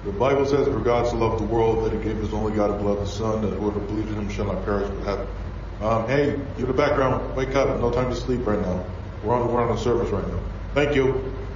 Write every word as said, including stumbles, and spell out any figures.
The Bible says, for God so loved the world that he gave his only God and beloved Son, that whoever believes in him shall not perish but have. Um, hey, you in the background, wake up. No time to sleep right now. We're on, we're on a service right now. Thank you.